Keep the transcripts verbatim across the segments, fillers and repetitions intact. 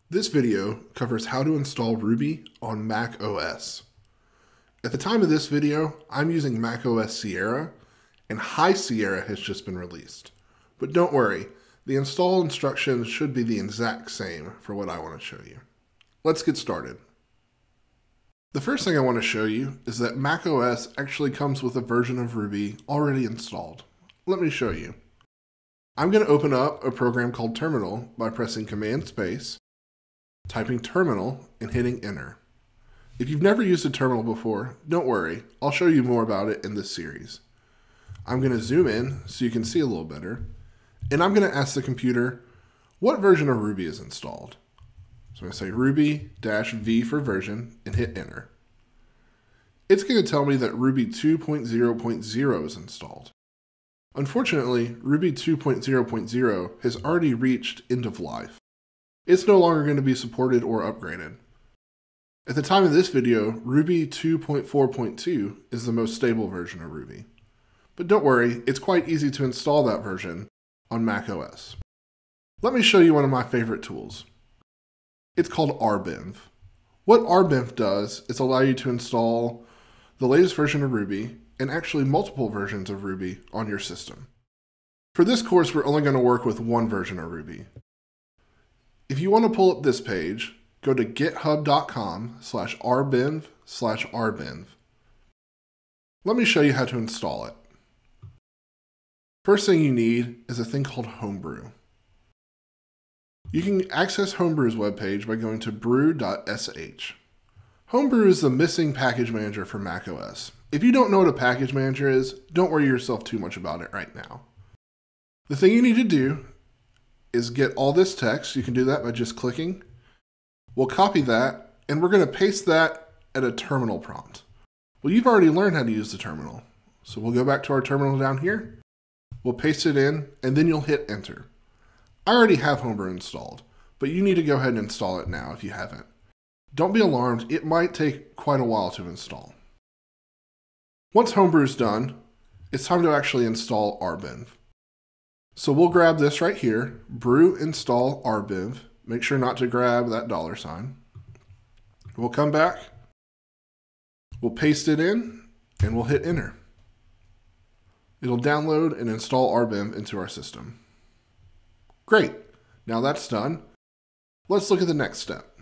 This video covers how to install Ruby on Mac O S. At the time of this video, I'm using Mac O S Sierra, and High Sierra has just been released. But don't worry, the install instructions should be the exact same for what I want to show you. Let's get started. The first thing I want to show you is that Mac O S actually comes with a version of Ruby already installed. Let me show you. I'm going to open up a program called Terminal by pressing Command Space, typing Terminal, and hitting Enter. If you've never used a terminal before, don't worry, I'll show you more about it in this series. I'm going to zoom in so you can see a little better, and I'm going to ask the computer what version of Ruby is installed. So I'm going to say Ruby-V for version and hit Enter. It's going to tell me that Ruby two point zero point zero is installed. Unfortunately, Ruby two point zero point zero has already reached end of life. It's no longer going to be supported or upgraded. At the time of this video, Ruby two point four point two is the most stable version of Ruby. But don't worry, it's quite easy to install that version on Mac O S. Let me show you one of my favorite tools. It's called rbenv. What rbenv does is allow you to install the latest version of Ruby and actually multiple versions of Ruby on your system. For this course, we're only going to work with one version of Ruby. If you want to pull up this page, go to github.com slash rbenv slash rbenv. Let me show you how to install it. First thing you need is a thing called Homebrew. You can access Homebrew's webpage by going to brew dot s h. Homebrew is the missing package manager for Mac O S. If you don't know what a package manager is, don't worry yourself too much about it right now. The thing you need to do is get all this text. You can do that by just clicking. We'll copy that, and we're going to paste that at a terminal prompt. Well, you've already learned how to use the terminal. So we'll go back to our terminal down here. We'll paste it in, and then you'll hit Enter. I already have Homebrew installed, but you need to go ahead and install it now if you haven't. Don't be alarmed, it might take quite a while to install. Once Homebrew's done, it's time to actually install rbenv. So we'll grab this right here, brew install rbenv. Make sure not to grab that dollar sign. We'll come back, we'll paste it in, and we'll hit Enter. It'll download and install rbenv into our system. Great, now that's done. Let's look at the next step.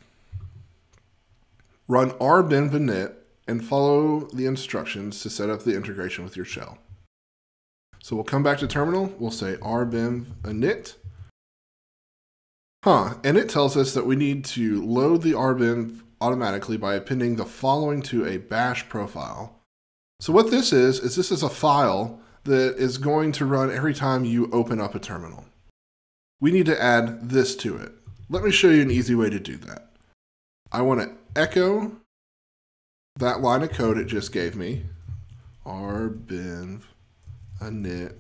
Run rbenv init and follow the instructions to set up the integration with your shell. So we'll come back to terminal, we'll say rbenv init. Huh, and it tells us that we need to load the rbenv automatically by appending the following to a bash profile. So what this is, is this is a file that is going to run every time you open up a terminal. We need to add this to it. Let me show you an easy way to do that. I want to echo that line of code it just gave me, rbenv init.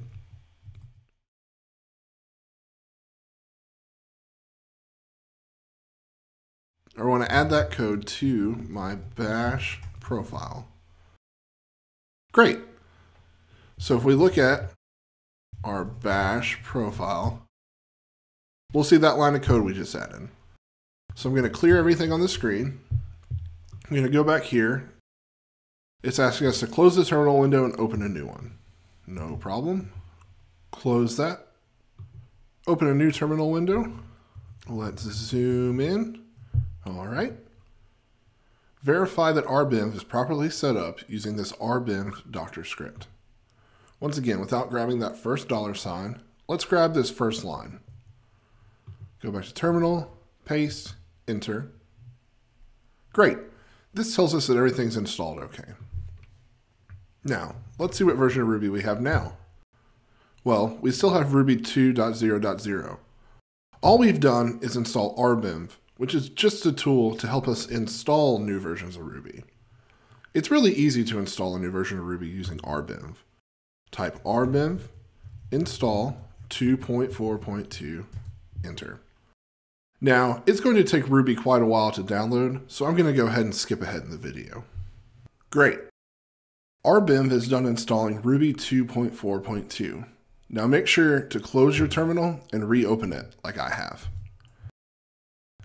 I want to add that code to my bash profile. Great. So if we look at our bash profile, we'll see that line of code we just added. So I'm going to clear everything on the screen. I'm going to go back here. It's asking us to close the terminal window and open a new one. No problem. Close that. Open a new terminal window. Let's zoom in. All right. Verify that rbenv is properly set up using this rbenv doctor script. Once again, without grabbing that first dollar sign, let's grab this first line. Go back to terminal, paste, enter. Great. This tells us that everything's installed okay. Now, let's see what version of Ruby we have now. Well, we still have Ruby two point zero point zero. All we've done is install rbenv, which is just a tool to help us install new versions of Ruby. It's really easy to install a new version of Ruby using rbenv. Type rbenv install two point four point two, enter. Now, it's going to take Ruby quite a while to download, so I'm going to go ahead and skip ahead in the video. Great. rbenv is done installing Ruby two point four point two. Now make sure to close your terminal and reopen it like I have.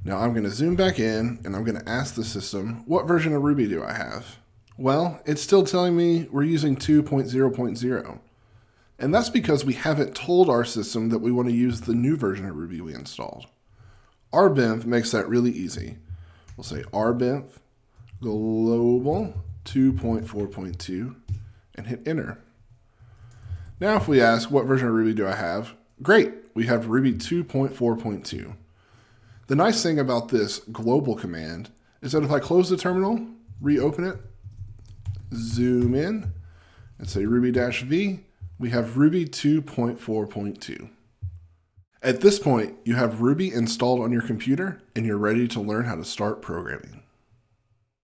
Now I'm going to zoom back in and I'm going to ask the system, what version of Ruby do I have? Well, it's still telling me we're using two point zero point zero. And that's because we haven't told our system that we want to use the new version of Ruby we installed. rbinf makes that really easy. We'll say rbinf global two point four point two and hit enter. Now if we ask what version of Ruby do I have, great, we have Ruby two point four point two. The nice thing about this global command is that if I close the terminal, reopen it, zoom in, and say ruby-v, we have Ruby two point four point two. At this point, you have Ruby installed on your computer and you're ready to learn how to start programming.